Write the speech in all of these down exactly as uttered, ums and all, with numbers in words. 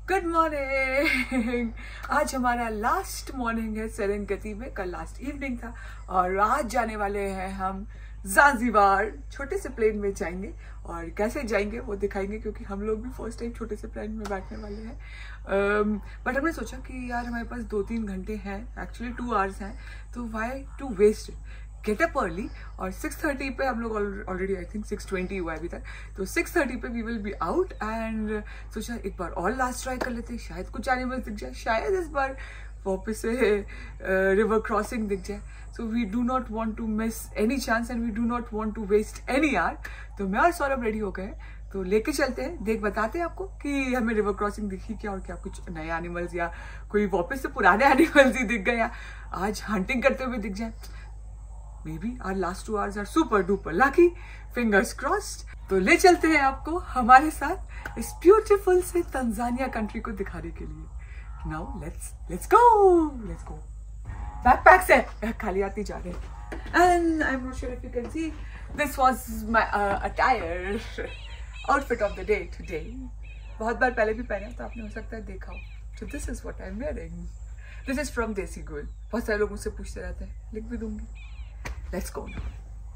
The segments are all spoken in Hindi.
Good morning. आज हमारा लास्ट मॉर्निंग है सेरेंगेटी में, कल लास्ट इवनिंग था और आज जाने वाले हैं हम ज़ांज़ीबार। छोटे से प्लेन में जाएंगे और कैसे जाएंगे वो दिखाएंगे, क्योंकि हम लोग भी फर्स्ट टाइम छोटे से प्लेन में बैठने वाले हैं। बट um, हमने सोचा कि यार हमारे पास दो तीन घंटे हैं, एक्चुअली टू आवर्स हैं, तो why to waste, get up early. और सिक्स थर्टी पे हम लोग already I think six twenty हुआ है अभी तक, तो सिक्स थर्टी पे we will be out. And सोचा एक बार और लास्ट ट्राई कर लेते हैं, शायद कुछ एनिमल्स दिख जाए, शायद इस बार वापस से रिवर क्रॉसिंग दिख जाए। So we do not want to miss any chance and we do not want to waste any hour. तो मैं और सौरभ रेडी हो गए, तो लेके चलते हैं, देख बताते हैं आपको कि हमें रिवर क्रॉसिंग दिखी क्या और क्या कुछ नए एनिमल्स या कोई वापस से पुराने एनिमल्स ही दिख गए या आज हंटिंग करते हुए दिख जाए। Maybe our last two hours are super duper lucky, fingers crossed। तो ले चलते हैं आपको हमारे साथ इस ब्यूटीफुल से तंजानिया कंट्री को दिखाने के लिए। Now let's let's go, let's go। Backpacks है, खाली आती जा रहे हैं। And I'm not sure if you can see, this was my uh, attire, outfit of the day today। बहुत बार पहले भी पहना तो आपने हो सकता है देखा हो। So this is what I'm wearing। This is from Desi Gul। बहुत सारे लोग मुझसे पूछते रहते हैं, लिख भी दूंगी। Let's go now।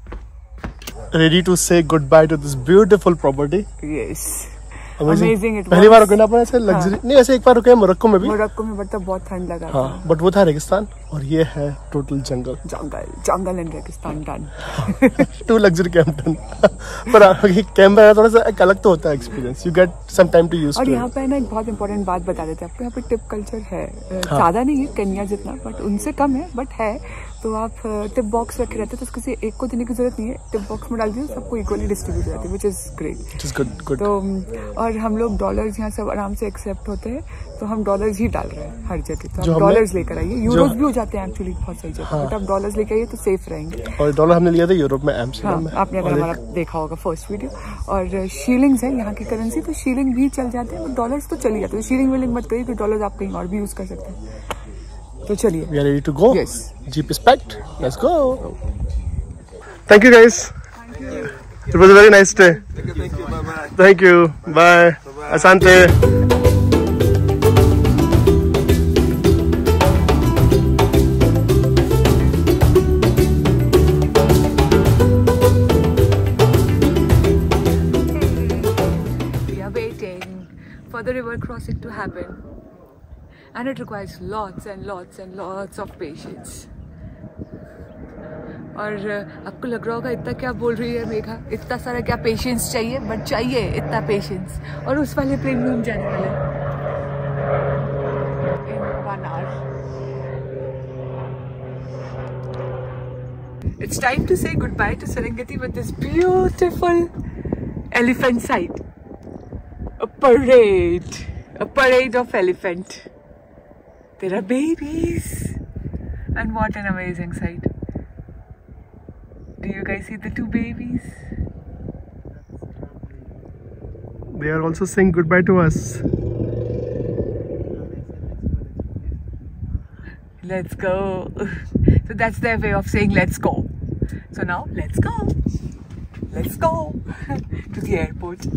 Ready to say goodbye to this beautiful property? Yes। Amazing, Amazing it was। पहली बार रुके ना अपन ऐसे लग्जरी। हाँ। नहीं ऐसे एक बार रुके मोरक्को में भी। मोरक्को में बट बहुत ठंड लगा। हाँ, बट वो था रेगिस्तान और ये है टोटल जंगल। जंगल जंगल एंड रेगिस्तान done. Two luxury camp done. पर ये कैंप है थोड़ा सा एक अलग तो होता है experience, you get some time to use to. और यहाँ पे ना एक बहुत इंपॉर्टेंट बात बता देते हैं आपको, यहाँ पे टिप कल्चर है। ज्यादा नहीं है केन्या जितना, बट उनसे कम है, बट है। तो आप टिप बॉक्स रखे रहते हैं, तो किसी एक को देने की जरूरत नहीं है, टिप बॉक्स में डाल दिए सबको इक्वली डिस्ट्रीब्यूट हो जाती है, which is great, which is good good. तो और हम लोग डॉलर्स यहाँ सब आराम से एक्सेप्ट होते हैं, तो हम डॉलर्स ही डाल रहे हैं हर जगह। तो आप डॉलर्स लेकर आइए, यूरोज भी हो जाते हैं एक्चुअली बहुत सही जगह, बट आप डॉलर्स लेकर आइए तो सेफ रहेंगे। और डॉलर हमने लिया था यूरोप में, एम्स्टर्डम में। आपने अगर हमारा देखा होगा फर्स्ट वीडियो। और शीलिंग्स है यहाँ की करेंसी, तो शीलिंग भी चल जाते हैं, डॉलर्स तो चली जाते हैं। शीलिंग विलिंग मत करिए, क्योंकि डॉलर्स आप कहीं और भी यूज कर सकते हैं। तो चलिए, we are ready to go। yes, jeep is packed, let's go। thank you guys, thank you, it was a very nice day। thank you, thank you, bye bye। thank you, bye, bye। Asante। we are waiting for the river crossing to happen and it requires lots and lots and lots of patience। और आपको लग रहा होगा इतना क्या बोल रही है मेघा, इतना सारा क्या पेशेंस चाहिए, बट चाहिए इतना पेशेंस। और उस वाले प्लेन में हम जाने वाले in one hour. It's time to say good bye to Serengeti with this beautiful elephant sight, a parade, a parade of elephant। There are babies and what an amazing sight। Do you guys see the two babies? They are also saying goodbye to us। Let's go। So that's their way of saying let's go। So now let's go, let's go to the airport।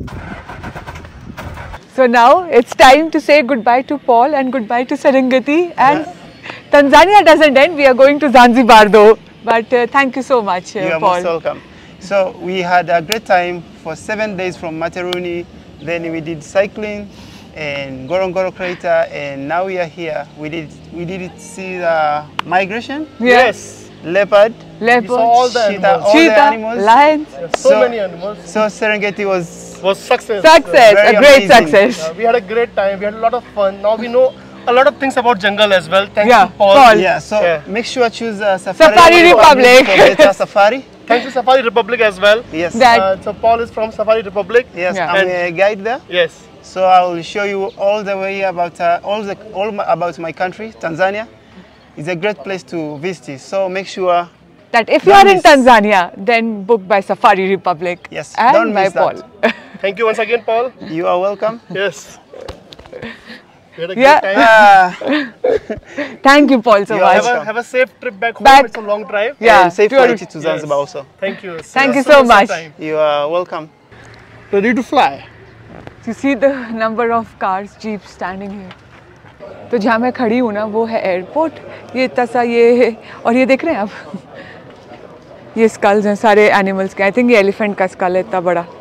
So now it's time to say goodbye to Paul and goodbye to Serengeti, and yes, Tanzania doesn't end, we are going to Zanzibar though, but uh, thank you so much uh, you are Paul। most welcome। So we had a great time for seven days from Materuni, then we did cycling and Ngorongoro crater, and now we are here. We did we did see the migration, yes, leopard, leopard, saw all the cheetah, animals. all cheetah, the animals, lions, so, so many animals। So Serengeti was was success, success, Very a great amazing. success। uh, we had a great time, we had a lot of fun। Now we know a lot of things about jungle as well, thanks Yeah, to Paul, Paul. yeah. So Yeah. make sure choose uh, Safari, Safari Republic। for better safari। thanks to Safari Republic as well। Yes, That- uh, so Paul is from Safari Republic। yes, Yeah. I'm a guide there. Yes, So I will show you all the way about uh, all the all my, about my country, Tanzania. It's a great place to visit. So make sure that if you are in Tanzania, then book by Safari Republic, Yes, and don't by miss Paul। thank you once again Paul। you are welcome. Yes, we had a Yeah. great time। Uh, Thank you Paul so You are much। have, a, have a safe trip back home, Back. it's a long drive। Yeah, and safe pure- flight to Zanzibar also. Thank you, Thank you See so some much। time. You are welcome. Ready to fly। You see the number of cars, jeeps standing here. तो जहाँ मैं खड़ी हूँ ना वो है एयरपोर्ट। ये इतना सा ये है और ये देख रहे हैं आप, ये स्कल्स हैं सारे एनिमल्स के। आई थिंक ये एलिफेंट का स्कल है इतना बड़ा।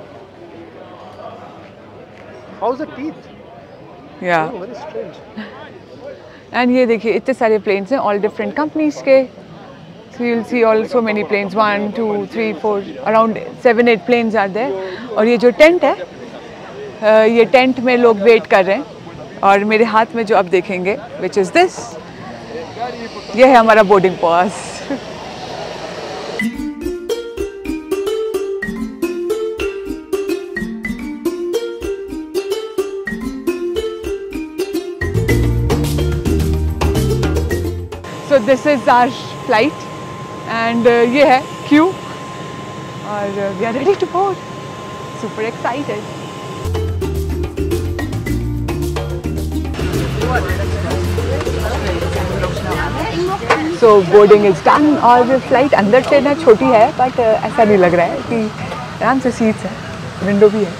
How's the teeth? या Oh, very strange. एंड ये देखिए इतने सारे प्लेन्स हैं ऑल डिफरेंट कंपनीज के। So you'll see also many planes, one, two, three, four, around seven, eight planes are there. और ये जो टेंट है, ये टेंट में लोग वेट कर रहे हैं। और मेरे हाथ में जो अब देखेंगे, which is this, ये है हमारा boarding pass. So this is our flight and uh, ये है क्यू और we are ready to board. Super excited. So boarding is done और flight अंदर से ना छोटी है but uh, ऐसा नहीं लग रहा है कि आराम से सीट्स है, विंडो भी है।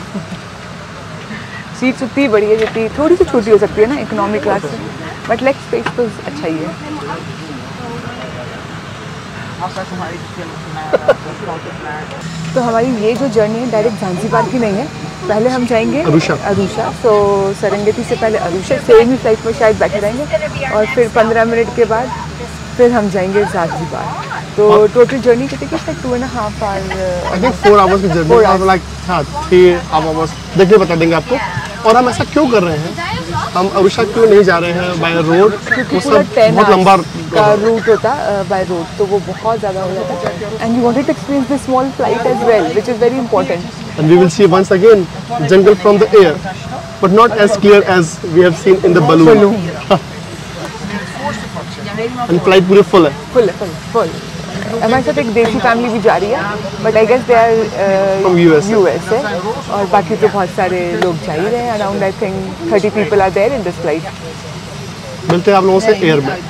सीट्स उतनी बड़ी है जितनी थोड़ी सी छोटी हो सकती है ना इकोनॉमी क्लास से, बट लेग स्पेस तो अच्छा ही है। तो हमारी ये जो जर्नी है डायरेक्ट ज़ांज़ीबार की नहीं है, पहले हम जाएंगे अरुषा। अरुषा तो सेरेंगेटी से पहले अरुषा सेम ही फ्लाइट में शायद बैठे रहेंगे और फिर पंद्रह मिनट के बाद फिर हम जाएंगे ज़ांज़ीबार। तो टोटल जर्नी की टिकट है two and half hour. I think four hours की जर्नी है, लाइक हाँ थ्री आवर्स देखिए बता देंगे आपको। और हम ऐसा क्यों कर रहे हैं, हम अरुषा क्यों नहीं जा रहे हैं बाय रोड, क्योंकि वो पूरा सब टेन बहुत लंबा का रूट होता बाय रोड तो वो बहुत ज़्यादा हो जाता है। And you wanted to experience this small flight as well which is very important. and we will see once again jungle from the air but not as clear as we have seen in the balloon. and flight पूरे full है। फुल फुल फुल हमारे साथ एक देसी फैमिली भी जा रही है but I guess they are From U S A. US है और बाकी तो बहुत सारे लोग जा ही रहे हैं। Around I think thirty people are there in this flight. मिलते हैं आप लोगों से एयर में।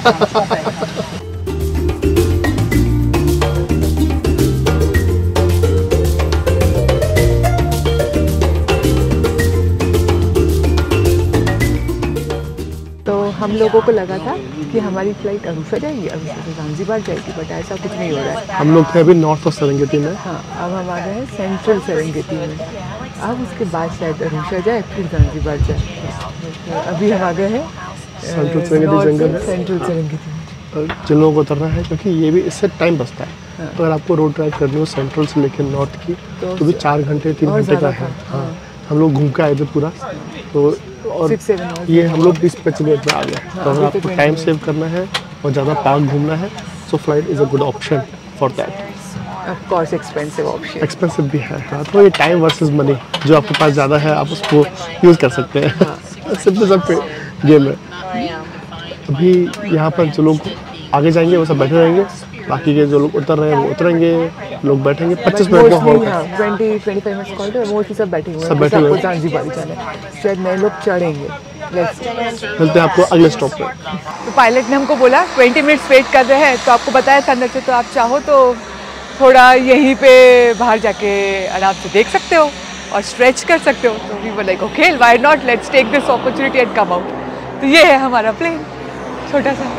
तो हम लोगों को लगा था कि हमारी फ्लाइट अरुषा जाएगी, अरुषा से ज़ांज़ीबार जाएगी, बट ऐसा कुछ नहीं हो रहा है। हम लोग थे अभी नॉर्थ ऑफ सेरेंगेटी में। हाँ अब हम आ गए हैं सेंट्रल सेरेंगेटी में। अब उसके बाद शायद अरुषा जाए फिर ज़ांज़ीबार जाए। अभी हम आ गए हैं सेंट्रल सेरेंगेटी जंगल है। Central Serengeti. और जिन लोगों को उतरना है क्योंकि ये भी इससे टाइम बचता है। हाँ। तो अगर आपको रोड ड्राइव करनी हो सेंट्रल से लेकर नॉर्थ की तो तो भी चार घंटे तीन और घंटे का ज़्यादा है। था। हाँ हम लोग घूम के आए थे पूरा तो और Six, seven hours। ये हम लोग बीस पच्चीस मिनट में आ गए। तो अगर अभी तो आपको twenty टाइम minutes। सेव करना है और ज़्यादा पार्क घूमना है so flight is a good option for that. Of course expensive option. Expensive भी है। हाँ तो ये टाइम वर्सेस मनी जो आपके पास ज़्यादा है आप उसको यूज़ कर सकते हैं। सिंपल सब गेम है। अभी यहाँ पर जो लोग आगे जाएंगे वो सब बैठे रहेंगे, बाकी के जो लोग उतर रहे हैं वो उतरेंगे, लोग बैठेंगे। पच्चीस मिनट का हॉल्ट है। Twenty twenty five minutes call है, मोस्टली सब बैठे हुए हैं। सब बैठे हुए हैं। ज़ांज़ीबार ही जाना है, शायद नए लोग चढ़ेंगे। Let's see। मिलते हैं आपको अगले स्टॉप पे। तो पायलट ने हमको बोला ट्वेंटी मिनट्स वेट कर रहे हैं, तो आपको बताया था अंदर से, तो आप चाहो तो थोड़ा यहीं पे बाहर जाके आराम से देख सकते हो और स्ट्रेच कर सकते हो। तो we were like okay why not, let's take this opportunity and come out. तो ये है हमारा प्लेन छोटा सा।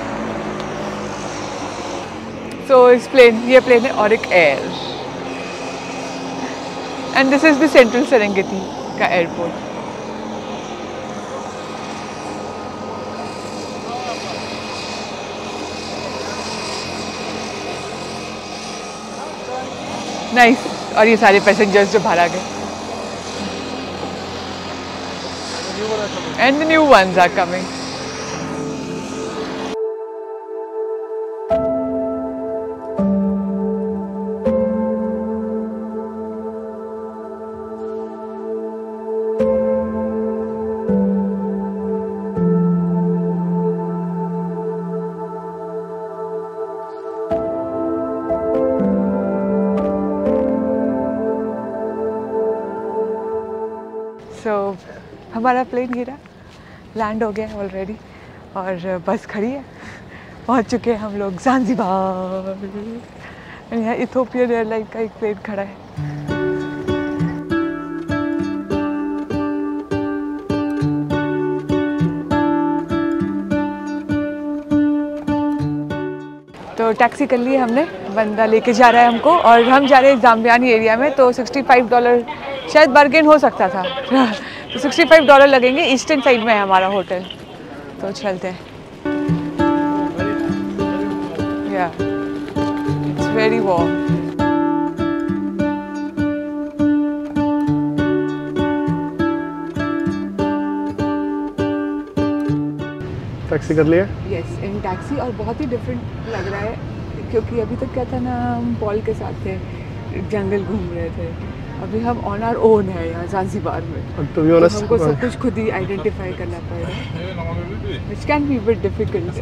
सो so, इस प्लेन ये प्लेन है और एक air and this is the central Serengeti का एयरपोर्ट। Nice nice. और ये सारे पैसेंजर्स जो बाहर आ गए and the new ones are coming. So so, हमारा प्लेन गिरा, लैंड हो गया ऑलरेडी और बस खड़ी है। पहुंच चुके हैं हम लोग ज़ांज़ीबार। यहाँ इथोपियन एयरलाइन का एक प्लेन खड़ा है। टैक्सी कर ली हमने, बंदा लेके जा रहा है हमको और हम जा रहे हैं जाम्बियानी एरिया में। तो पैंसठ डॉलर शायद बार्गेन हो सकता था तो पैंसठ डॉलर लगेंगे। ईस्टर्न साइड में है हमारा होटल, तो चलते हैं। या इट्स वेरी वार्म। टैक्सी कर लिया? Yes, in taxi. और बहुत ही डिफरेंट लग रहा है क्योंकि अभी तक क्या था ना, हम पॉल के साथ थे, जंगल घूम रहे थे। अभी हम ऑन आवर ओन है यहाँ ज़ांज़ीबार में, तो, तो हमको सब कुछ खुद ही आइडेंटिफाई करना पड़ेगा, which can be bit difficult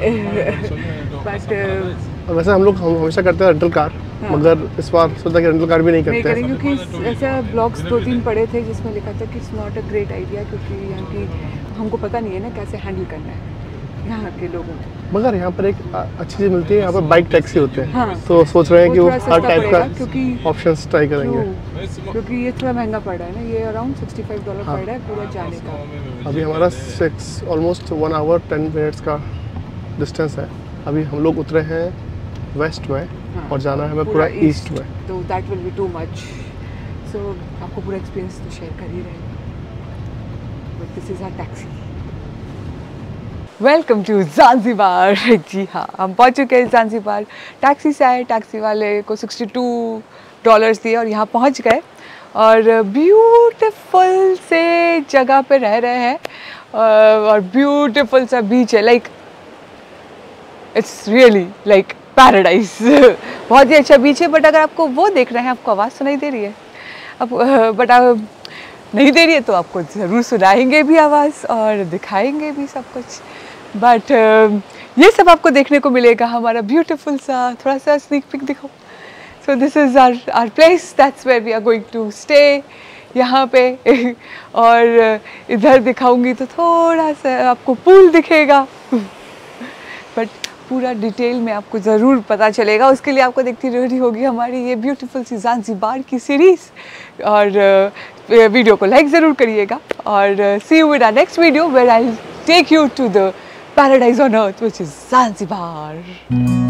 but वैसे हम लोग हम हमेशा करते हैं रेंटल कार। हाँ। मगर इस बार सोचा कि रेंटल कार भी नहीं करते नहीं करें क्योंकि ऐसा ब्लॉग्स दो तीन पढ़े थे जिसमें लिखा था कि it's not a great idea, क्योंकि यहाँ की हमको पता नहीं है ना कैसे हैंडल करना है यहाँ के लोगों को। मगर यहाँ पर एक अच्छी चीज़ मिलती है, यहाँ पर बाइक टैक्सी होते हैं। हाँ। तो सोच रहे हैं कि वो हर टाइप का ऑप्शंस ट्राई करेंगे, क्योंकि ये थोड़ा महंगा पड़ रहा है ना, ये अराउंड पैंसठ डॉलर पड़ रहा है पूरा जाने का। अभी हमारा six almost one hour ten minutes का डिस्टेंस है। अभी हम लोग उतरे हैं वेस्ट में। हाँ। और जाना है हमें पूरा ईस्ट में, तो that will be too much. So आपको पूरा एक्सपीरियंस तो शेयर कर ही रहे हैं, but this is our taxi. Welcome to Zanzibar. जी हाँ, हम पहुँच चुके हैं ज़ांज़ीबार। टैक्सी से आए, टैक्सी वाले को बासठ डॉलर्स दिए और यहाँ पहुँच गए। और ब्यूटीफुल से जगह पे रह रहे हैं और ब्यूटीफुल सा बीच है, like it's really like paradise. बहुत ही अच्छा बीच है। बट अगर आपको वो देख रहे हैं, आपको आवाज़ सुनाई दे रही है अब, बट आप नहीं दे रही है तो आपको ज़रूर सुनाएंगे भी आवाज़ और दिखाएंगे भी सब कुछ। बट uh, ये सब आपको देखने को मिलेगा। हमारा ब्यूटीफुल सा थोड़ा सा स्नीक पिक दिखाओ। So this is our our place, that's where we are going to stay यहाँ पे। और इधर दिखाऊंगी तो थोड़ा सा आपको पूल दिखेगा, बट पूरा डिटेल में आपको ज़रूर पता चलेगा। उसके लिए आपको देखती रहनी होगी हमारी ये ब्यूटीफुल सी ज़ांज़ीबार की सीरीज़। और वीडियो को लाइक ज़रूर करिएगा और see you with our next video where I take you to the paradise on earth, which is Zanzibar.